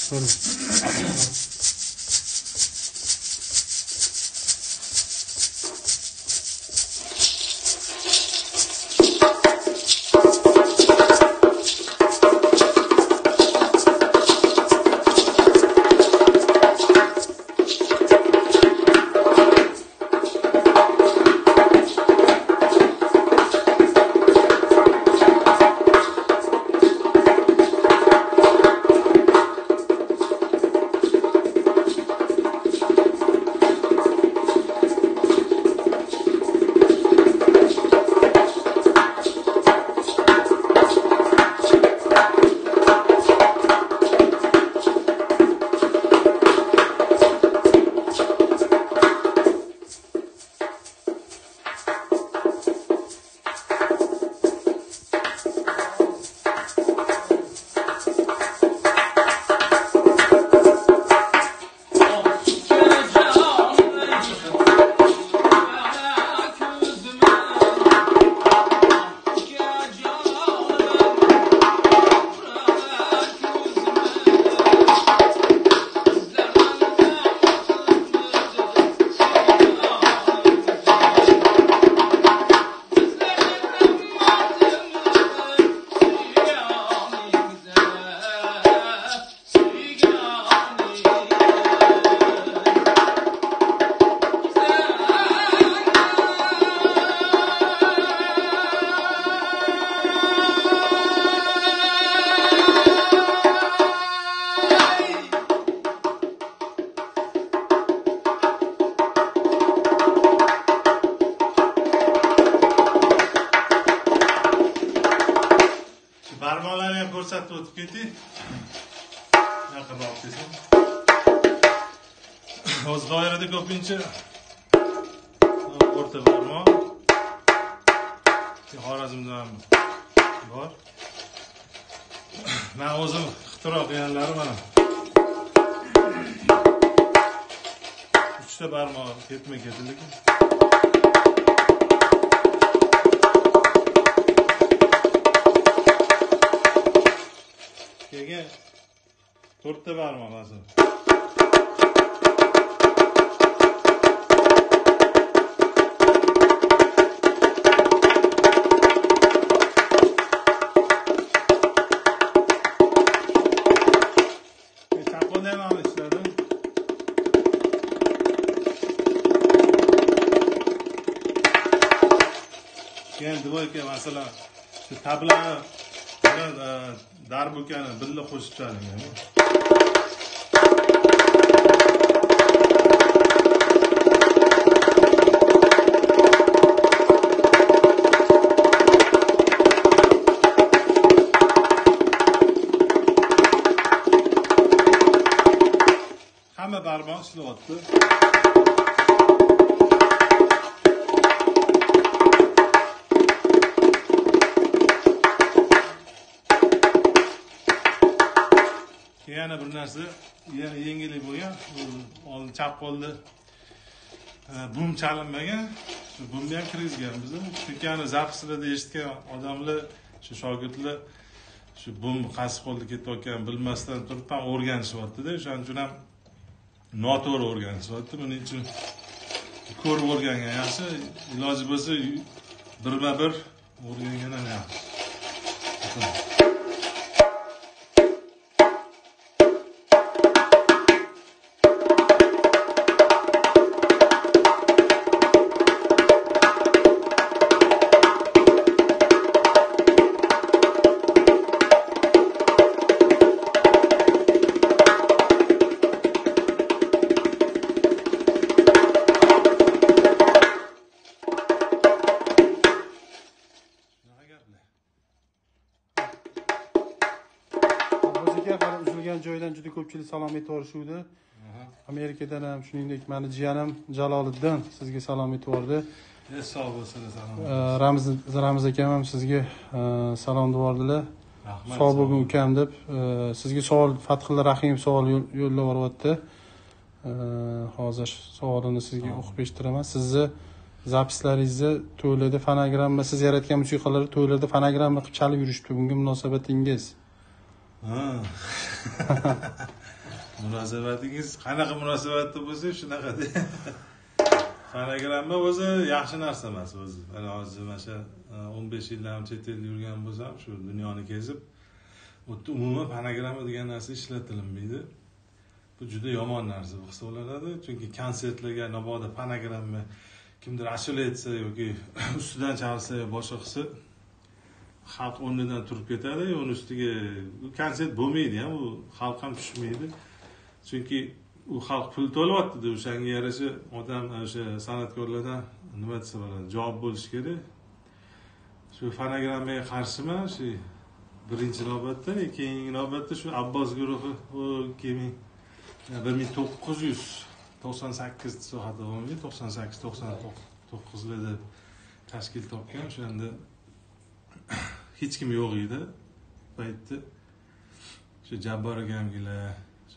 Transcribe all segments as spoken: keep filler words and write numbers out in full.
Barmoqlarni ko'rsatib o'tib keting. Yaqinroq desam. O'z doirada ko'pincha o'rta barmoq. Xorazmda ham bor. Men o'zim ixtiro qilganlari mana. Uchta barmoq ketma-ket lekin. Keyin to'rtta barmoq hozir. Chaqonda ham ishladi. Keyin dvoyka masalan shu tablani darbukani birga qo'shib chalingan. Hamma barmoq ishlayapti. Yana bir narsa, yana yengillik bo'lgan, oldin chap qo'lda bum chalinmagan, shu bumni ham kirgizgan biz. Chunki ana zapislarda eshitgan odamlar, shu shogirdlar shu bum qaysi qo'lda ketayotgan bilmasdan turib ham o'rganishyapti-da, o'shaning uchun ham noto'g'ri o'rganishyapti. Buning uchun ko'rib o'rgangan yaxshi, iloji bo'lsa birma-bir o'rgangan ham yaxshi. Uzilgan joydan juda ko'pchilik salom aytvorishuvdi. Amerikadan ham shuningdek meni jiyanim Jaloliddin sizga salom aytvordi. Sog' bo'lsin, salom. Ramiz Ramiz akam ham sizga salom devordilar. Rahmat. Sog' bo'lgin ukam deb sizga savol Fathilla Rahim savol yo'llab yuboryapti. Hozir savolini sizga o'qib eshitiraman. Sizni zapislaringizni to'ylarda fonogramma, siz yaratgan musiqalarni to'ylarda fonogramma qilib chalib yurishdi. Bunga munosabatingiz? Ha. munosabatingiz qanaqa munosabatda bo'lsa shunaqada. Fonogramma o'zi yaxshi narsa emas o'zi. Mana hozir mana shu o'n besh yildan chet elda yurgan bo'lsam, shu dunyoni kezib, umuman fonogramma degan narsa ishlatilmaydi. Bu juda yomon narsa bu hisoblanadi, chunki konsertlarga mabodo fonogramma kimdir ashula aytsa yoki ustidan chalsa yo boshqa qilsa, xalq o'rnidan turib ketadi, uni ustiga konsert bo'lmaydi ham, u xalq ham tushmaydi. Chunki u xalq pul to'layapti, o'shanga yarasha odam o'sha san'atkorlardan nima desa bo'ladi, javob bo'lish kerak. Shu fonogrammaga qarshiman, shu birinchi navbatda, keyingi navbatda shu Abbos guruhi u bir ming to'qqiz yuz to'qson sakkiz soat davomida to'qson sakkiz to'qson to'qqizlarda tashkil topgan. O'shanda hech kim yo'q edi. Paytda shu Jabbor akamgilar, shu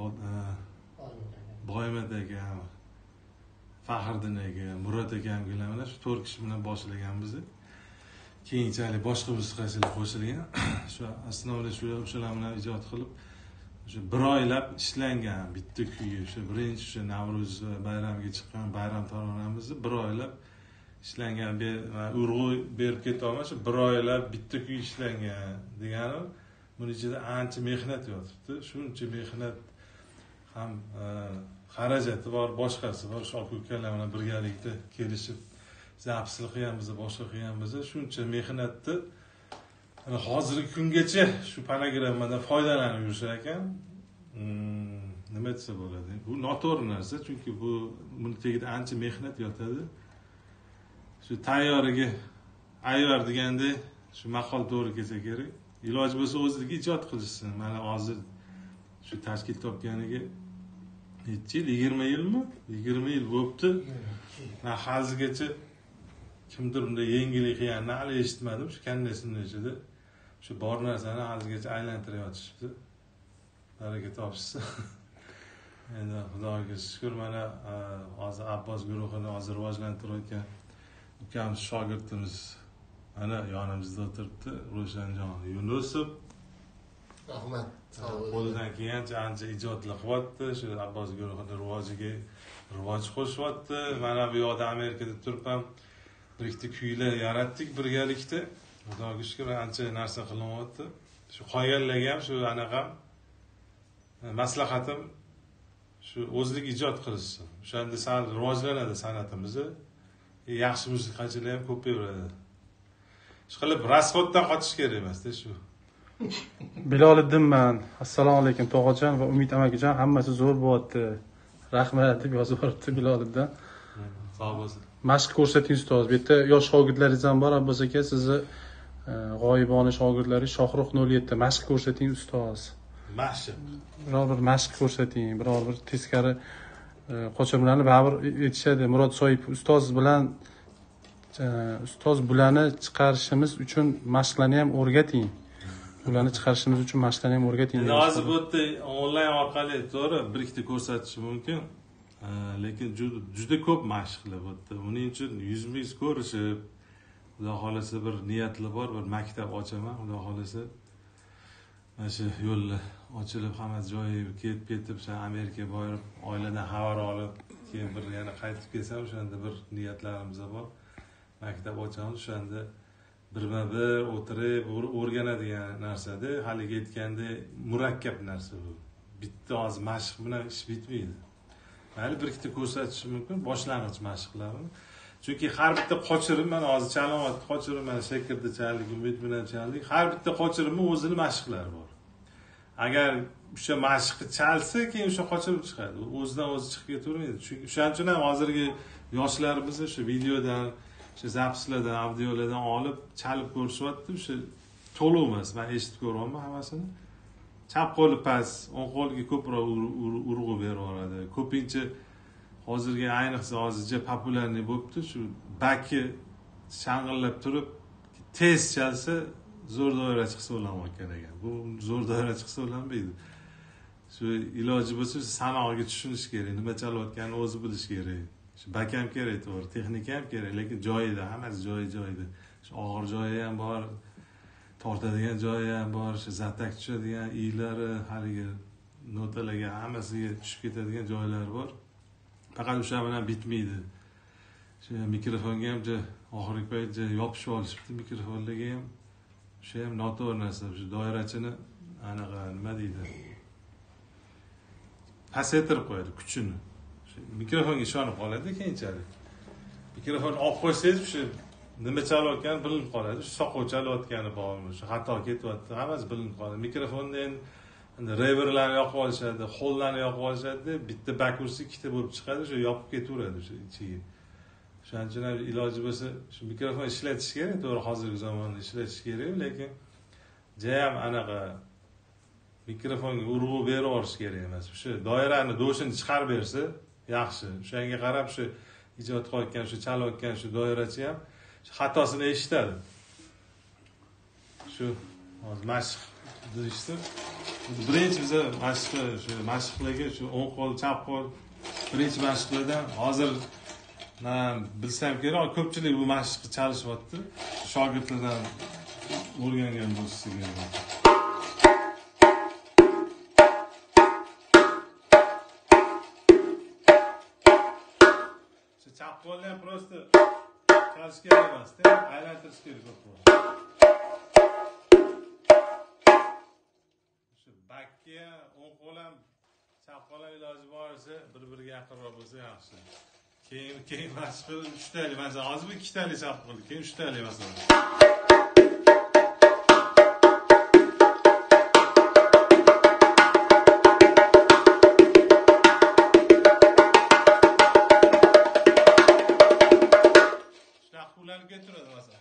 Boymat aka, Faxriddin aka, Murod akamgilar mana shu to'rt kishi bilan boshlaganmiz. Keyinchalik boshqa musiqachilar qo'shilgan. Shu asnoda shu o'shalar bilan ijod qilib, o'sha bir oylab ishlangan bitta kuy, o'sha birinchi o'sha Navro'z bayramiga chiqqan bayram taronamizni bir oylab ishlangan. Urg'u berib ketolmas, bir oylab bitta kuy ishlangan degani, buning ichida ancha mehnat yotibdi. Shuncha mehnat ham xarajati bor, boshqasi bor. Shoh ukalar bilan birgalikda kelishib zapsini qilganmiz, boshqa qilganmiz. Shuncha mehnatni hozirgi kungacha shu fonogrammadan foydalanib yurishar ekan. Nima desa bo'ladi? Bu noto'g'ri narsa, chunki bu buni tagida ancha mehnat yotadi. Shu tayyoriga ayyor deganda shu maqol to'g'ri kelsa kerak. Iloji bo'lsa o'zligi ijod qilishsin. Mana hozir shu tashkil topganiga necha yil? yigirma yilmi? yigirma yil bo'libdi. Men hozirgacha kimdir bunday yangilik qilganini hali eshitmadim. Shu kandasimning ichida shu bor narsani hozirgacha aylantirib yotishibdi. Baraka topishsin. Endi Xudoga shukr, mana hozir Abbos guruhini hozir rivojlantirayotgan ukamiz, shogirdimiz mana yonimizda o'tiribdi, Ro'shanjon Yunusov. Rahmat. Qo'lidan kelgancha ancha ijodlar qilyapti. Shu Abbos guruhini rivojiga rivoj qo'shyapti. Mana bu yoqda Amerikada turib ham bir ikkita kuylar yaratdik birgalikda. Xudoga shukr, ancha narsa qilyapti. Shu qolganlarga ham shu anaqa maslahatim shu o'zlik ijod qilishsin. O'shanda sal rivojlanadi san'atimiz. Yaxshi musiqachilar ham ko'payaveradi. Shu qilib rasxoddan qochish kerak emas-da shu. Biloliddinman. Assalomu alaykum tog'ajon va Umid amakijon, hammasi zo'r bo'lyapti. Rahmat deb yozib yuboribdi Biloliddin. Sog' bo'lsin. Mashq ko'rsating ustoz. Bu yerda yosh shogirdlaringiz ham bor, Abbos aka, sizni g'oyibona shogirdlaringiz Shohruh nol yetti. Mashq ko'rsating ustoz. Mashq. Biror bir mashq ko'rsating, biror bir teskari qo'shiqlarni baribir aytishadi. Murod Soipov ustoz bilan ustoz bularni chiqarishimiz uchun mashqlarni ham o'rgating. Ularni chiqarishimiz uchun mashqlarni ham o'rgating. Hozir bu yerda onlayn orqali to'g'ri bir ikkita ko'rsatish mumkin. Lekin juda ko'p mashqlar bu yerda. Uning uchun yuzma-yuz ko'rishib, Xudo xolasa bir niyatli bor, bir maktab ochaman, Xudo xolasa. Mana shu yo'llar ochilib, hamma joyiga kelib ketib, o'sha Amerikaga borib, oiladan xabar olib, keyin bir yana qaytib kelsam, o'shanda bir niyatlarimiz bor. Maktab ochamiz, o'shanda birma-bir o'tirib o'rganadigan narsada, haliga aytganda murakkab narsa bu. Bitta hozir mashq bilan ish bitmaydi. Mayli bir ikkita ko'rsatish mumkin, boshlang'ich mashqlarni. Chunki har bitta qochirim, mana hozir chalomat qochirim, mana shakarda chaldik, umid bilan chaldik. Har bitta qochirimni o'zining mashqlari bor. Agar o'sha mashqni chalsa, keyin o'sha qochirim chiqadi. O'zidan o'zi chiqib ketavermaydi. Chunki o'shaning uchun ham hozirgi yoshlarimiz o'sha videodan, o'sha zapslardan, audiolardan olib chalib ko'rishyapti. O'sha to'liq emas. Men eshitib ko'ryapman hammasini. Chap qo'li past, o'ng qo'liga ko'proq urg'u berib yuboradi. Ko'pincha hozirgi ayniqsa hozircha populyarniy bo'libdi, shu baki shang'illab turib tez chalsa zo'r doirachi hisoblanmayotgan ekan. Bu zo'r doirachi hisoblanmaydi. Shu iloji bo'lsa sanoqga tushunish kerak, nima chalayotganini o'zi bilish kerak. Shu bak ham kerak, to'g'ri, texnika ham kerak, lekin joyida, hammasi joyi-joyida. Shu og'ir joyi ham bor, tortadigan joyi ham bor, shu zatak tushadigan iylari, haligi notalarga hammasiga tushib ketadigan joylari bor. Faqat o'sha bilan bitmaydi. Shu mikrofonga ham oxirgi paytda yopishib olishibdi mikrofonlarga ham. O'sha ham noto'g'ri narsa. Shu doirachini anaqa nima deydi? Pasaytirib qo'yadi kuchini. Mikrofonga ishonib qoladi keyinchalik. Mikrofonni olib qo'ysangiz o'sha nima chalayotgani bilinib qoladi. Shu soqov chalayotgani bormi, shu xato ketyapti, hammasi bilinib qoladi. Mikrofonni endi reverlarni yoqib olishadi, hollarni yoqib olishadi, bitta bakursi ikkita bo'lib chiqadi, shu yopib ketaveradi o'sha ichiga. Shuning uchun ham iloji bo'lsa shu mikrofon ishlatish kerak, to'g'ri hozirgi zamonda ishlatish kerak, lekin jayam anaqa mikrofonga urg'u berib olish kerak emas. O'sha doirani do'shini chiqarib bersa yaxshi. O'shanga qarab shu ijod qilayotgan, shu chalayotgan shu doirachi ham shu xatosini eshitadi. Shu hozir mashq deyishdi. Birinchi biza mashqni shu mashqlarga shu o'ng qo'l, chap qo'l birinchi mashqlardan hozir men bilsam kerak, ko'pchilik bu mashqni chalishibdi. Shogirdlardan o'rgangan bo'lsa kerak. Chap qo'lni ham prosta chalish kerak emas, aylantirish kerak qo'lni. Shu bakka o'ng qo'l ham chap qo'l ham iloji boricha bir-biriga yaqinroq bo'lsa yaxshi. Keyin keyin mashq uchtalik, masalan, hozir ikkitalik chap qo'l, keyin uchtalik masalan. Getiradi masalan.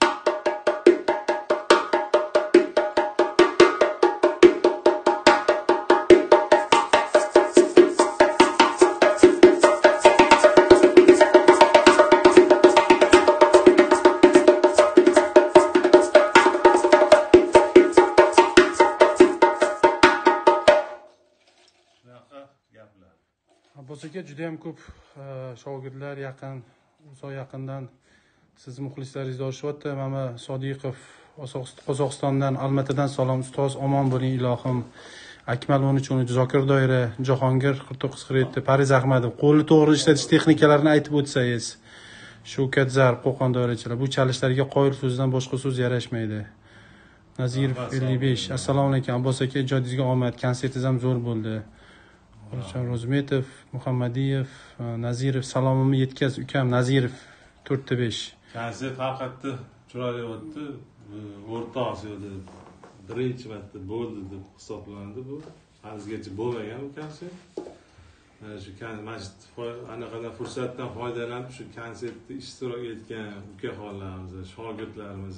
Shunaqa gaplar. Abbos aka juda ham ko'p shogirdlar yaqin, uzoq yaqindan siz muxlislaringiz do'shyapti. Mana Sodiqov Qozog'istondan, Almatadan salom. Ustoz omon bo'ling ilohim. Akmal o'n uch o'n uch Zokir doira, Jahongir qirq to'qqiz qirq yetti, Fariz Ahmadov. Qo'lni to'g'ri ishlatish texnikalarini aytib o'tsangiz. Shavkat Zarb, Qo'qon doirachilar. Bu chalishlarga qoyil so'zdan boshqa so'z yarashmaydi. Nazirov ellik besh. Assalomu alaykum Abbos aka, ijodingizga omad. Konsertingiz ham zo'r bo'ldi. Xolchon Ro'zmetov, Muhammadiyev, Nazirov salomimni yetkaz ukam Nazirov to'rt besh. Konsert haqiqatda chiroyli o'tdi. O'rta Osiyoda birinchi marta bo'ldi deb hisoblanadi bu. Hanuzgacha bo'lmagan bu konsert. Shu masjid anaqadan fursatdan foydalanib shu konsertda ishtirok etgan ukaxonlarimiz, shogirdlarimiz,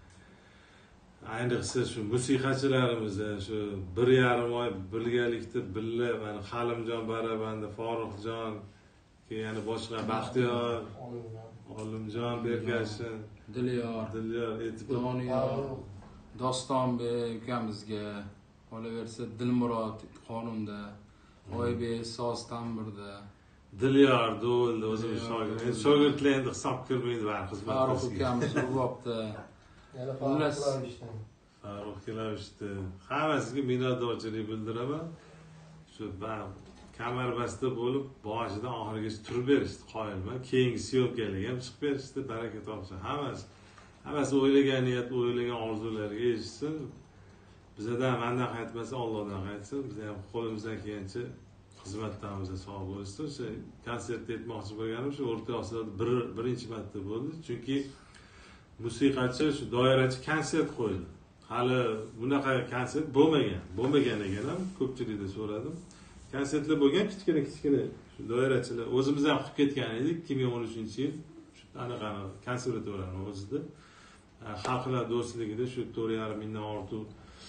ayniqsa shu musiqachilarimiz shu bir yarim oy birgalikda billa mana Halimjon Barabanda, Foruxjon, keyin yana boshqa Baxtiyor, Olimjon Bergashin, Dilyor, Dilyor, Doniyor, Dostonbek ukamizga, qolaversa Dilmurod qonunda, Oybek soz tambirda, Dilyor Do'lda o'zim shogird. Endi shogirdlar endi hisob kirmaydi va xizmat Farruh ukamiz rubobda. Yana Xullas, Farruh Kilavishdi. Hammasiga minnatdorchilik bildiraman. Shu kamarbasta bo'lib, boshidan oxirigacha turib berishdi, qoyilman. Keyingi syomkalarga ham chiqib berishdi, baraka topsin. Hammasi hammasi o'ylagan niyat, o'ylagan orzularga erishsin. Bizdan mendan qaytmasa, Allohdan qaytsin. Biz ham qo'limizdan kelgancha xizmatlarimizda sog' bo'lsin. O'sha konsertda aytmoqchi bo'lganim shu O'rta Osiyoda bir birinchi marta bo'ldi. Chunki musiqachi shu doirachi konsert qo'ydi. Hali bunaqa konsert bo'lmagan. Bo'lmagan ekan ham ko'pchilikdan so'radim. Konsertlar bo'lgan, kichkina kichkina shu doirachilar o'zimiz ham qilib ketgan edik ikki ming o'n uchinchi yil shu anaqani konservatoriyani o'zida. Xalqlar do'stligida shu to'rt yarim mingdan ortiq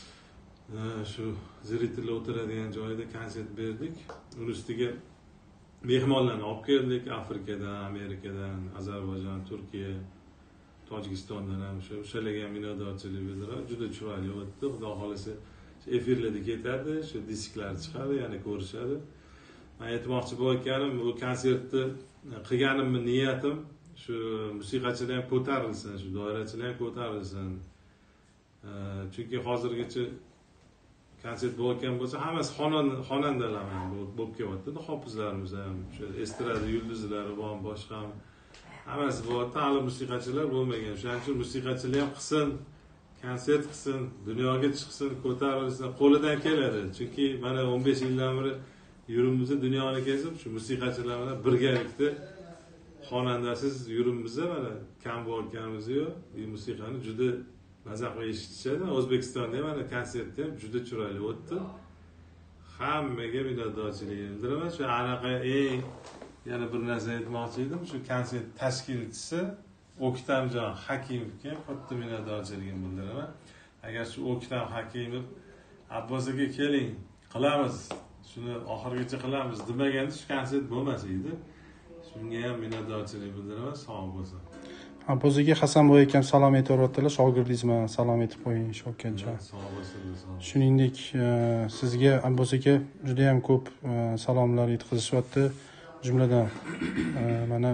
shu zritellar o'tiradigan joyda konsert berdik. Uning ustiga mehmonlarni olib keldik Afrikadan, Amerikadan, Ozarbayjon, Turkiya, Tojikistondan ham shu o'shalarga ham minnatdorchilik bildirib, juda chiroyli o'tdi. Xudo xolasa efirlarda ketadi, shu disklar chiqadi, yana ko'rishadi. Men aytmoqchi bo'lganim, bu konsertni qilganimni niyatim shu musiqachilar ham ko'tarilsin, shu doirachilar ham ko'tarilsin. Chunki hozirgacha konsert bo'layotgan bo'lsa hammasi xonanda xonandalar ham bo'lib kelyapti. Hofizlarimiz ham, o'sha estrada yulduzlari bor, boshqa ham hammasi bo'lyapti. Hali musiqachilar bo'lmagan. Shuning uchun musiqachilar ham qilsin, konsert qilsin, dunyoga chiqsin, ko'tarilsin, qo'lidan keladi. Chunki mana o'n besh yildan beri yuribmiz, dunyoni kezib, shu musiqachilar bilan birgalikda xonandasiz yuribmiz, mana kam bo'lganimiz yo'q. Bu musiqani juda maza qilib eshitishadi. O'zbekistonda ham mana konsertda ham juda chiroyli o'tdi. Hammaga minnatdorchilik bildiraman. Shu anaqa eng yana bir narsa aytmoqchi edim. Shu konsert tashkilchisi O'ktamjon Hakimovga katta minnatdorchiligimni bildiraman. Agar shu O'ktam Hakimov Abbos aka keling, qilamiz, shuni oxirigacha qilamiz demaganda shu konsert bo'lmas edi. Shunga ham minnatdorchilik bildiraman. Sog' bo'lsin. Abbos aka Hasanboy akam salom aytyaptilar, shogirdingizman, salom aytib qo'ying Shavkatjon. Sog' bo'lsin. Shuningdek, sizga Abbos aka juda ham ko'p salomlar yetkazishyapti. Jumladan mana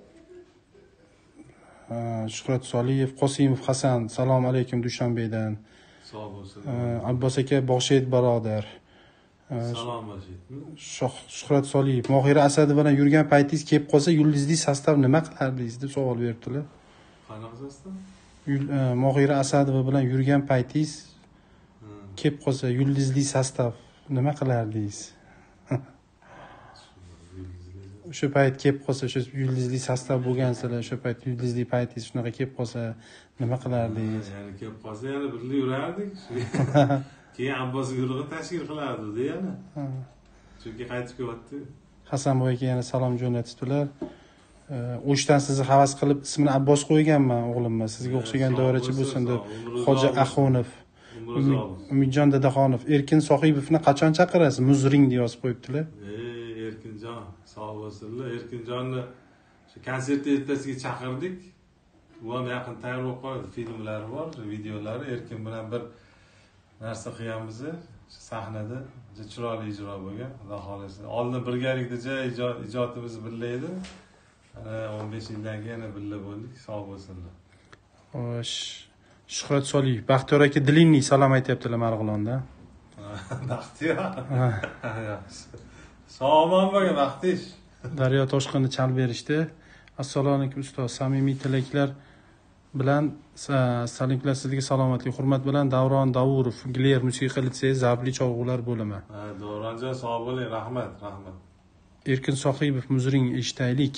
Shuhrat Soliyev, Qosimov Hasan, salom alaykum Dushanbedan. Sog' bo'lsin. Abbos aka Boshid barodar. Salom Boshid. Shuhrat Soliyev, Mohira Asadov bilan yurgan paytingiz kelib qolsa, yulduzli sostav nima qilardingiz deb savol beribdilar. Qanaqa sostav? Mohira Asadov bilan yurgan paytingiz kelib qolsa, yulduzli sostav nima qilardingiz? O'sha payt kelib qolsa, o'sha yulduzli sostav bo'lgansizlar, o'sha payt yulduzli paytingiz shunaqa kelib qolsa, nima qilardingiz? Ya'ni kelib qolsa, yana birga yurardik. Keyin Abbos guruhi tashkil qilardi yana. Chunki qaytib kelyapti. Hasanboy aka yana salom jo'natibdilar. O'shdan sizni havas qilib ismini Abbos qo'yganman o'g'limga. Sizga o'xshagan doirachi bo'lsin deb. Hoji Axunov, Umidjon Dadaxonov, Erkin Sohibovni qachon chaqirasiz? Muzring deb yozib qo'yibdilar. Ey Erkinjon, sog' bo'lsinlar. Erkinjonni shu konsert ertasiga chaqirdik. U ham yaqin tayyor bo'lib qoldi. Filmlari bor, videolari. Erkin bilan bir narsa qilganmiz. Sahnada juda chiroyli ijro bo'lgan. Xudo xolasa. Oldin birgalikda ijodimiz birga edi. Ana o'n besh yildan keyin yana birga bo'ldik. Sog' bo'lsinlar. Xo'sh. Shuhrat Soliyev, Baxtiyor aka Dilinniy salom aytyaptilar Marg'ilonda. Baxtiyor. Sog'man bo'lgan Baxtish. Daryo Toshqinni chal berishdi. Assalomu alaykum ustoz, samimiy tilaklar bilan salimlar sizga salomatlik, hurmat bilan Davron Davurov, Gler musiqa litseyi Zabli cholg'ular bo'limi. Ha, Davronjon sog' bo'ling, rahmat, rahmat. Erkin Sohibov, Muzring eshitaylik.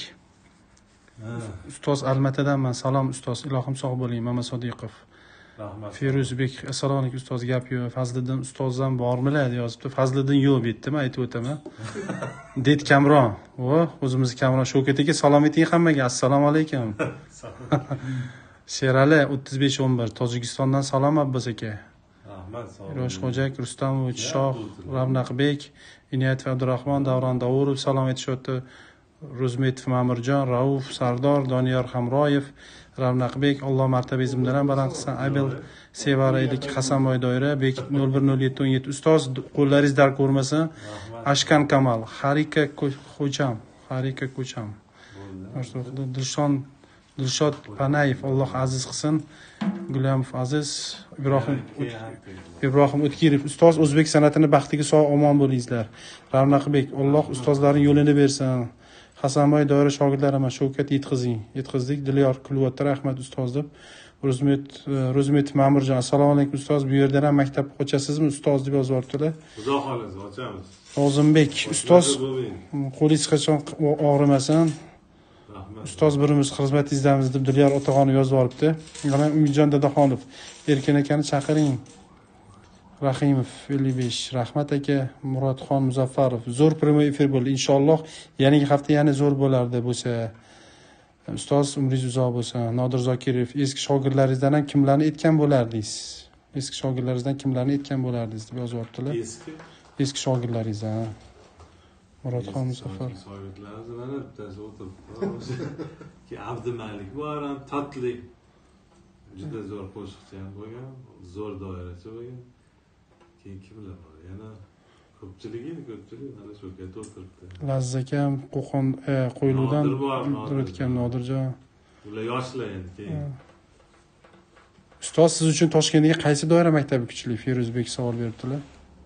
Ustoz Almatadanman, salom ustoz, ilohim sog' bo'ling, Mama Sodiqov. Rahmat. Feruzbek, assalomu alaykum ustoz, gap yo'q. Fazliddin ustozdan bormilar deb yozibdi. Fazliddin yo'q bitdimi, aytib o'taman. Det Kamron, vo, o'zimiz Kamron Shavkat aka salom ayting hammaga. Assalomu alaykum. Sherali o'ttiz besh o'n bir, Tojikistondan salom Abbos aka. Rahmat, sog' bo'ling. Yoshxo'jak Rustamovich, Shoh, Ravnaqbek, Inayatov Abdurahmon, Davron Davurov salom aytishyapti. Ro'zmetov Ma'murjon, Rauf Sardor, Doniyor Hamroyev, Ravnaqbek, Alloh martabangizni ham baland qilsin. Abel Sevaraylik, Hasanboy doira, Bekit nol bir nol yetti o'n yetti. Ustoz, qo'llaringiz dar ko'rmasin. Ashkan Kamal, Harika Xo'jam, Harika Ko'cham. Dilshon Dilshod Panayev, Alloh aziz qilsin. Gulamov Aziz, Ibrohim Ibrohim O'tkirov, ustoz o'zbek san'atini baxtiga sog' omon bo'lingizlar. Ravnaqbek, Alloh ustozlarning yo'lini bersin. Hasanboy doira shogirdlariman Shavkat yetkazing. Yetkazdik. Dilyor Kulvatda rahmat ustoz deb. Ro'zmet Ro'zmet Ma'murjon, assalomu alaykum ustoz. Bu yerdan ham maktabga qo'chasizmi ustoz deb yozib yuboribdilar. Xudo xolasa ochamiz. Ozimbek, ustoz qo'lingiz qachon og'rimasin. Ustoz birimiz xizmatingizdamiz deb Dilyor Otaxonov yozib yuboribdi. Yana Umidjon Dadaxonov, Erkin akani chaqiring. Rahimov ellik besh, Rahmat aka, Murodxon Muzaffarov. Zo'r prямой efir bo'ldi. Inshaalloh yangi hafta yana zo'r bo'lardi bo'lsa. Ustoz umringiz uzoq bo'lsin. Nodir Zokirov, eski shogirdlaringizdan ham kimlarni aytgan bo'lardingiz? Eski shogirdlaringizdan kimlarni aytgan bo'lardingiz deb yozib yuboribdilar. Eski Eski shogirdlaringizdan. Murodxon Muzaffarov. Shogirdlarimizdan bittasi o'tiribdi. Ki Abdumalik bor, Tatlik. Juda zo'r qo'shiqchi ham bo'lgan, zo'r doirachi bo'lgan. Keyin kimlar bor? Yana ko'pchiligi, ko'pchilik mana shu yerda o'tiribdi. Lazzakam Qo'qon qo'yiluvdan o'tgan Nodirjon. Ular yoshlar endi keyin. Ustoz, siz uchun Toshkentdagi qaysi doira maktabi kuchli? Feruzbek savol beribdilar.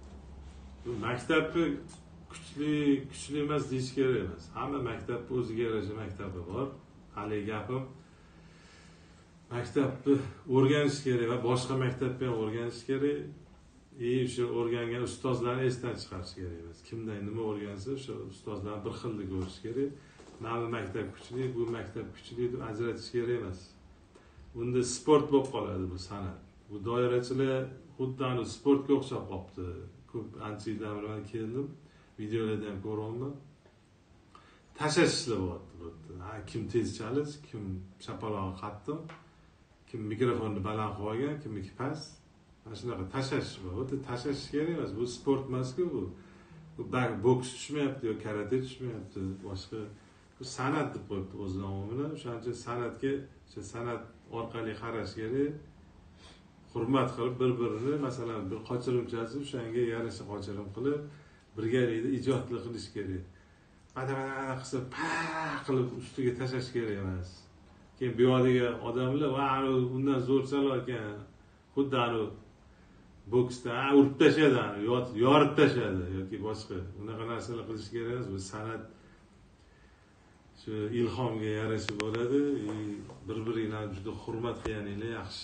Bu maktabni kuchli kuchli emas deyish kerak emas. Hamma maktabni o'ziga yarasha maktabi bor. Hali gapim maktabni o'rganish kerak va boshqa maktabni ham o'rganish kerak. E o'sha o'rgangan ustozlarni esdan chiqarish kerak emas. Kimdan nima o'rgansa, o'sha ustozlarni bir xilda ko'rish kerak. Mana maktab kuchli, bu maktab kuchli deb ajratish kerak emas. Bunda sport bo'lib qoladi bu san'at. Bu doirachilar xuddi ana sportga o'xshab qolibdi. Ko'p ancha yildan beri keldim, videolarda ham ko'ryapman. Tashashlar bo'lyapti. Ha, kim tez chalish, kim chapalog'i qattiq, kim mikrofonni baland qilib olgan, kimniki past. Mana shunaqa tashash bor. O'ta tashash kerak emas. Bu sport emas-ku bu. Bu boks tushmayapti yoki karate tushmayapti, boshqa bu san'at deb qo'yibdi o'z nomi bilan. O'shaning uchun san'atga, o'sha san'at orqali qarash kerak. Hurmat qilib bir-birini, masalan, bir qochirimchasi o'shanga yarasha qochirim qilib, birgalikda ijodlik qilish kerak. Bada-bada qilsa, pa qilib ustiga tashlash kerak emas. Keyin bu yoqdagi odamlar, "Va, undan zo'r chalar ekan." Xuddi anu boksda urib tashadi, yorib tashadi yoki boshqa. Unaqa narsalar qilish kerak emas. Bu san'at shu ilhomga yarasha bo'ladi. Bir-biringlarni juda hurmat qilganinglar yaxshi.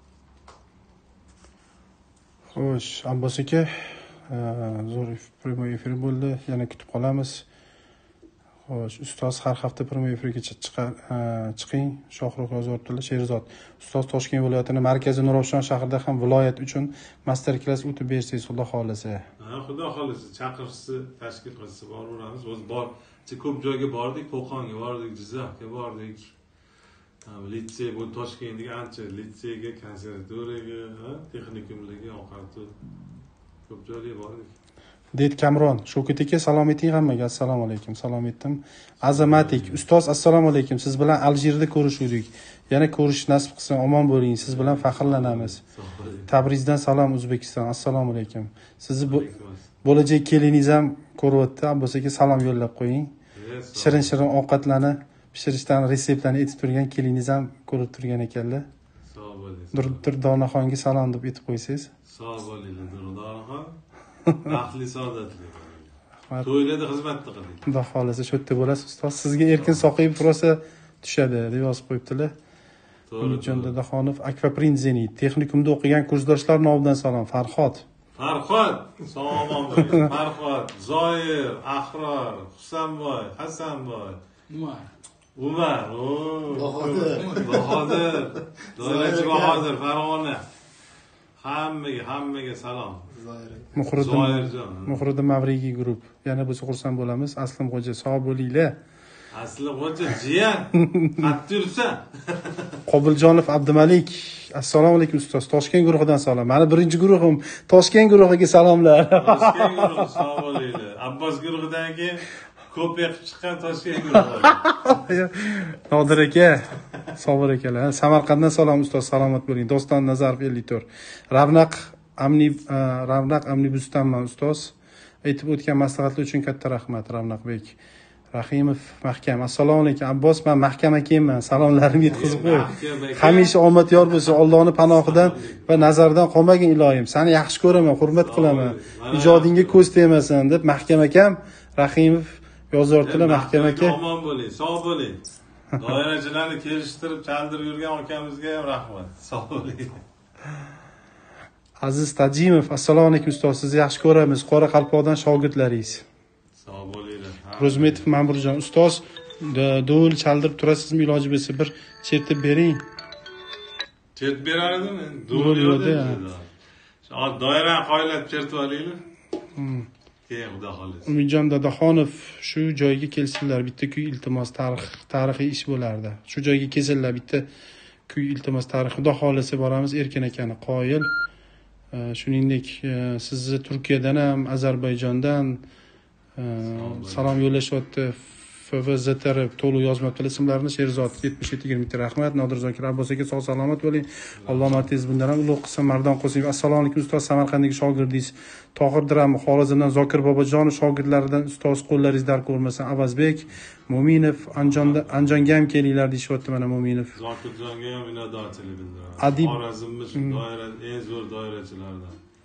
Xo'sh, Abbos aka, zo'r prямой efir bo'ldi. Yana kutib qolamiz. Xo'sh, ustoz har hafta prямой efirga chiqing. Shohruh Yozuvdilar, Sherzod. Ustoz Toshkent viloyatining markazi Nurafshon shahrida ham viloyat uchun master klass o'tib bersangiz, xudo xolasa. Ha, xudo xolasa, chaqirsa, tashkil qilsa boraveramiz. O'z bor, ko'p joyga bordik, Qo'qonga bordik, Jizzaxga bordik. Litsey, bu Toshkentdagi ancha litseyga, konservatoriyaga, texnikumlarga oqardi. Ko'p joyga bordik. Deyt Kamron, Shovkat aka, salom eting hammaga. Assalomu alaykum. Salom etdim. Azamatik, ustoz, assalomu alaykum. Siz bilan Aljerda ko'rishdik. Yana ko'rish nasib qilsin. Omon bo'ling. Siz bilan faxrlanamiz. Tabrizdan salom O'zbekiston. Assalomu alaykum. Sizni bo'lajak keliningiz ham ko'ryapti. Abbos aka, salom yo'llab qo'ying. Shirin-shirin ovqatlarni pishirishdan reseptlarni aytib turgan keliningiz ham ko'rib turgan ekanlar. Sog' bo'ling. Durdonaxonga salom deb aytib qo'ysangiz. Sog' bo'linglar, Durdonaxon. Baxtli saodatli. To'ylarda xizmatni qiling. Xudo xolasa shu yerda bo'lasiz ustoz. Sizga Erkin Soqiyib rosa tushadi deb yozib qo'yibdilar. Umidjon Dadaxonov, Akvaprint Zenit, texnikumda o'qigan kursdoshlar nomidan salom. Farhod. Farhod, salom bo'ling. Farhod, Zoir, Ahror, Husanboy, Hasanboy, Umar. Umar, o, Bahodir, Bahodir, Doirachi Bahodir, Farg'ona. Hammaga, hammaga salom. Muhriddin, Muhriddin Mavriy guruh. Yana bo'lsa xursand bo'lamiz. Aslim Xo'ja, sog' bo'linglar. Aslim Xo'ja, jiyan, qattiq yuribsan. Qobiljonov Abdumalik, assalomu alaykum ustoz. Toshkent guruhidan salom. Meni birinchi guruhim Toshkent guruhiga salomlar. Toshkent guruhi sog' bo'linglar. Abbos guruhidan keyin ko'p yiqib chiqqan Toshkent guruhi. Nodir aka, sabr akalar. Samarqanddan salom ustoz, salomat bo'ling. Doston Nazarov ellik to'rt. Ravnaq Amni Ravnaq Amnibusdanman ustoz. Aytib o'tgan maslahatlar uchun katta rahmat Ravnaqbek. Rahimov Mahkam. Assalomu alaykum. Abbos, men Mahkam akaman. Salomlarimni yetkazib qo'y. Hamisha omad yor bo'lsin. Allohning panohidan va nazaridan qolmagin iloyim. Seni yaxshi ko'raman, hurmat qilaman. Ijodingga ko'z tegmasin deb Mahkam akam Rahimov Yozuvdilar, Mahkam aka. Omon bo'ling, sog' bo'ling. Doirachilarni kelishtirib, chaldirib yurgan akamizga ham rahmat. Sog' bo'ling. Aziz Tajimov, assalomu alaykum ustoz. Sizni yaxshi ko'ramiz. Qora qalpoqdan shogirdlaringiz. Sog' bo'linglar. Ro'zmetov Ma'murjon, ustoz, do'l chaldirib turasizmi, iloji bo'lsa bir chertib bering. Chertib berar edim, do'l yo'qda. Doirani qoyilab chertib olinglar. Keyin xudo xolasa. Umidjon Dadaxonov, shu joyga kelsinlar, bitta kuy iltimos, tarix, tarixiy ish bo'lardi. Shu joyga kelsinlar, bitta kuy iltimos, tarix. Xudo xolasa boramiz. Erkin akani qoyil. Shuningdek, sizni Turkiyadan ham, Ozarbayjondan salom yo'llashyapti. F V Z T R to'liq yozmabdi ismlarini. Sherzod yetmish yetti yigirma rahmat. Nodir Zokir Abbos aka, sog' salomat bo'ling. Alloh martiz bundan ham ulug' qilsin. Mardon Qosimov, assalomu alaykum ustoz. Samarqanddagi shogirdingiz Tohir Diram, Xorazmdan Zokir Bobojonov shogirdlaridan ustoz, qo'llaringiz dar ko'rmasin. Avazbek Mo'minov, Anjonda Anjonga ham kelinglar deyishyapti mana Mo'minov. Zokirjonga ham minnatdorchilik bildiraman. Adib Xorazmimiz doira eng zo'r doirachilardan.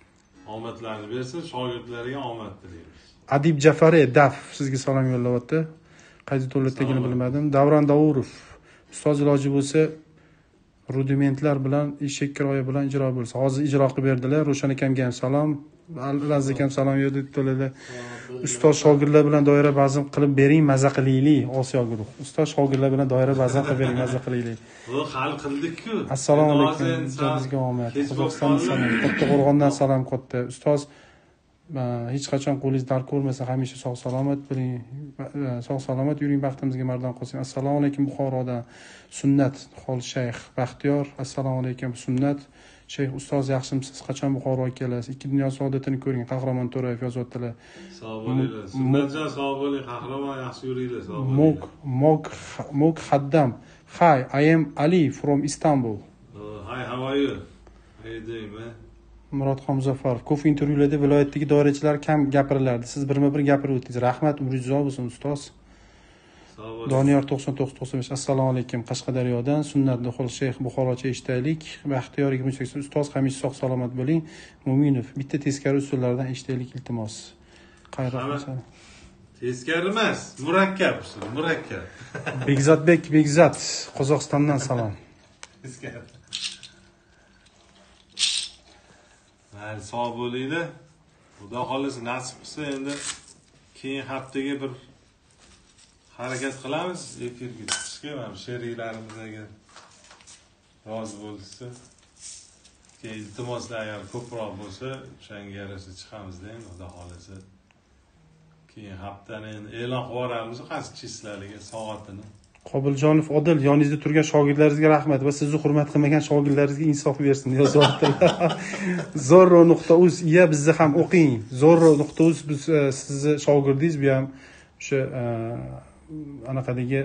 omadlarini bersin, shogirdlariga omad tilaymiz. Adib Jafari Daf sizga salom yo'llayapti. Qaysi davlatligini bilmadim. Davron Davurov. Ustoz iloji bo'lsa rudimentlar bilan eshak kiroya bilan ijro bo'lsa. Hozir ijro qilib berdilar. Ro'shan akamga ham salom. Al-Aziz akam salom yo'llaydi to'ladi. Ustoz shogirdlar bilan doira bazm qilib bering, maza qilaylik. Osiyo guruh. Ustoz shogirdlar bilan doira bazm qilib bering, maza qilaylik. Bu hal qildik-ku. Assalomu alaykum. Bizga omad. Qozog'istondan salom. Kattaqo'rg'ondan salom qotdi. Ustoz hech qachon qo'lingiz dard ko'rmasa, hamisha sog' salomat bo'ling. Sog' salomat yuring, baxtimizga mardon qilsin. Assalomu alaykum Buxorodan. Sunnat Xol Shayx Baxtiyor. Assalomu alaykum Sunnat. Shayx ustoz yaxshimisiz? Qachon Buxoroga kelasiz? Ikki dunyo saodatini ko'ring. Qahramon To'rayev yozyaptilar. Sog' bo'linglar. Sunnatjon sog' bo'ling, qahramon yaxshi yuringlar, sog' bo'linglar. Mok Mok Mok Haddam. Hi, I am Ali from Istanbul. Hi, how are you? How you doing, man? Murodxon Muzaffarov. Ko'p intervyularda viloyatdagi doirachilar kam gapirilardi. Siz birma-bir gapirib o'tdingiz. Rahmat, umringiz uzoq bo'lsin ustoz. Doniyor to'qson to'qqiz to'qson besh. Assalomu alaykum Qashqadaryodan. Sunnat Duxol Shayx Buxorocha eshitaylik. Baxtiyor yigirma uch sakson. Ustoz hamisha sog' salomat bo'ling. Mo'minov. Bitta teskari usullardan eshitaylik iltimos. Xayr-rahmat. Teskari emas, murakkab usul, murakkab. Begzodbek Begzod Qozog'istondan salom. Teskari. Mayli, sog' bo'linglar. Xudo xolisa nasib qilsa endi keyin haftaga bir harakat qilamiz efirga chiqishga, mana sheriklarimizdagi rozi bo'lsa, keyin iltimoslar agar ko'proq bo'lsa, o'shanga yarasha chiqamizda endi xudo xolisa. Keyin haftani endi e'lon qilib yuboramiz qaysi chislariga, soatini. Qobiljonov Odil, yoningizda turgan shogirdlaringizga rahmat va sizni hurmat qilmagan shogirdlaringizga insof bersin yozyaptilar. zorro nuqta uz iya bizni ham o'qing. zorro nuqta uz biz sizni shogirdingiz, bu ham o'sha anaqadagi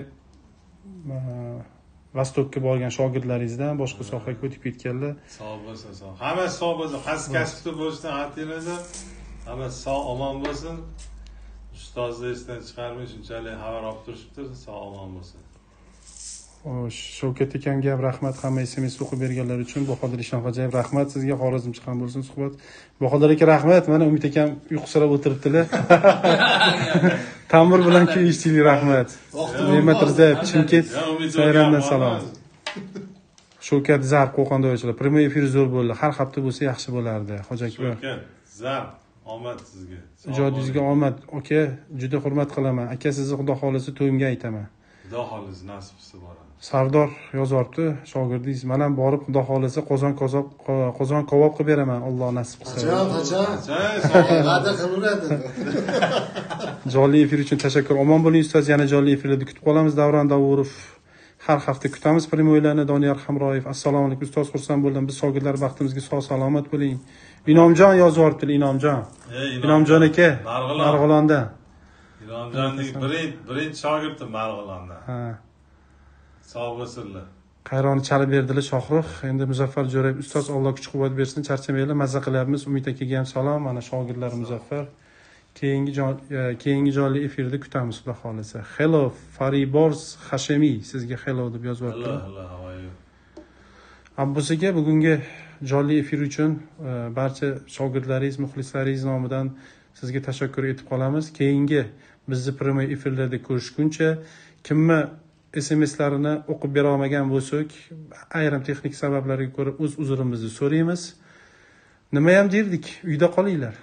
Vostokka borgan shogirdlaringizdan boshqa sohaga o'tib ketganlar. Sog' bo'lsin, sog'. Hammasi sog' bo'lsin. Qaysi kasbda bo'lishdan xatirida hammasi sog' omon bo'lsin. Ustozni esdan chiqarmay shunchalik xabar olib turishibdi, sog' omon bo'lsin. Xo'sh, Shavkat akamga ham rahmat, hamma S M S o'qib berganlar uchun. Bahodir Ishonxo'jayev rahmat sizga, Xorazmchi ham bo'lsin suhbat. Bahodir aka rahmat, mana Umid akam uyqusirab o'tiribdilar. Ta'mir bilan kuyishchilik rahmat. Ne'mat Rizayev Chimkent Sayrandan salom. Shavkat Zarb Qo'qondoychilar. Prямой efir zo'r bo'ldi. Har hafta bo'lsa yaxshi bo'lardi. Hoji aka. Shavkat Zarb omad sizga. Ijodingizga omad. Aka, juda hurmat qilaman. Aka sizni xudo xolisa to'yimga aytaman. Xudo xolisa nasib qilsa boramiz. Sardor yozyapti, shogirdingiz. Men ham borib xudo xolisa qozon qozoq qozon kabob qilib beraman, Alloh nasib qilsa. Qachon, qachon? G'ada qilaveradi. Jonli efir uchun tashakkur. Omon bo'ling ustoz, yana jonli efirlarda kutib qolamiz. Davron Davurov. Har hafta kutamiz primoylarni. Doniyor Hamroyev. Assalomu alaykum ustoz, xursand bo'ldim. Biz shogirdlar baxtimizga sog' salomat bo'ling. Inomjon yozyapti, Inomjon. Inomjon aka, Marg'ilonda. Inomjonning birinchi birinchi shogirdi Marg'ilonda. Ha. Sog' bo'lsinlar. Qayroni chalib berdilar Shohrux. Endi Muzaffar Jo'rayev ustoz Alloh kuch-quvvat bersin, charchamaylar, mazza qilyapmiz. Umid akaga ham salom. Mana shogirdlar Muzaffar. Keyingi keyingi jonli efirda kutamiz xudo xolisa. Hello Faribors Hashemi sizga hello deb yozyapti. Alloh havoyi. Abbos aka, bugungi jonli efir uchun barcha shogirdlaringiz, muxlislaringiz nomidan sizga tashakkur etib qolamiz. Keyingi bizni prямой efirlarda ko'rishguncha, kimni S M S'larini o'qib bera olmagan bo'lsak, ayrim texnik sabablarga ko'ra o'z uzrimizni so'raymiz. Nima ham derdik? Uyda qolinglar.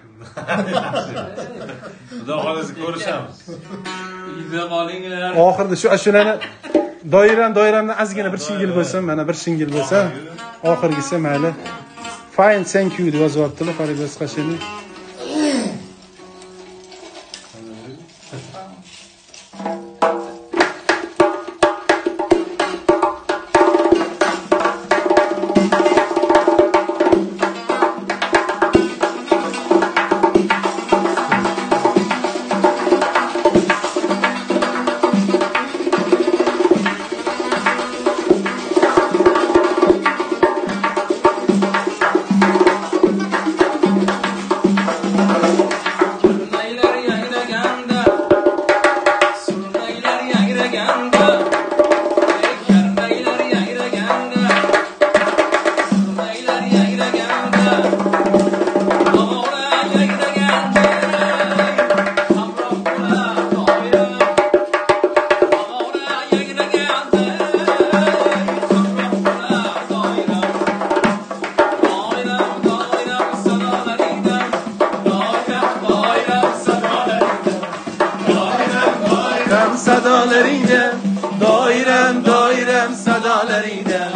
Xudo xolisa ko'rishamiz. Uyda qolinglar. Oxirida shu ashulani doiram doiramdan ozgina bir shingil bo'lsin, mana bir shingil bo'lsa, oxirgisi mayli. Fine, thank you deb yozyaptilar Faribos Qashemi. doirem sadalaringdan, doirem doirem sadalaringdan.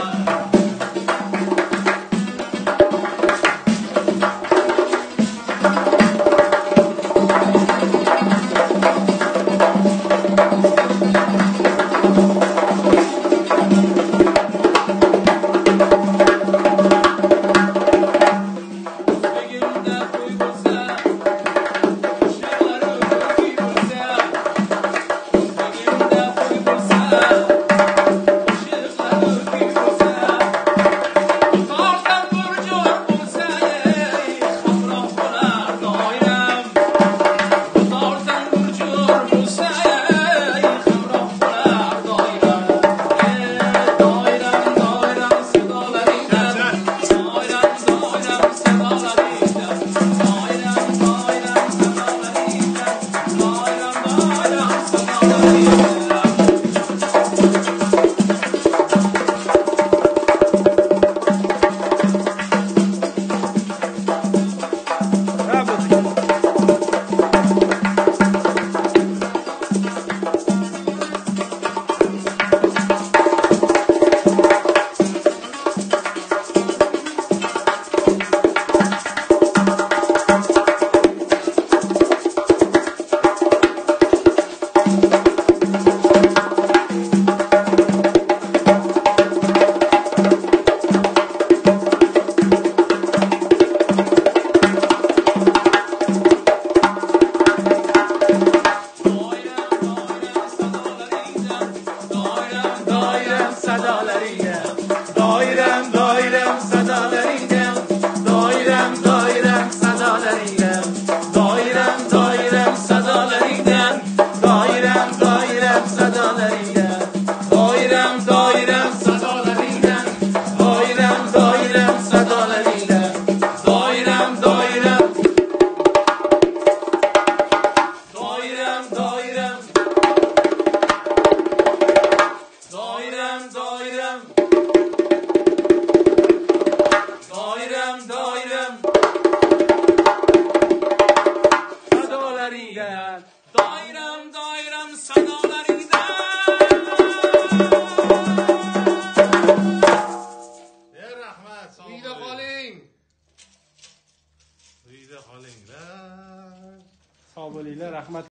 Sog' bo'linglar, rahmat.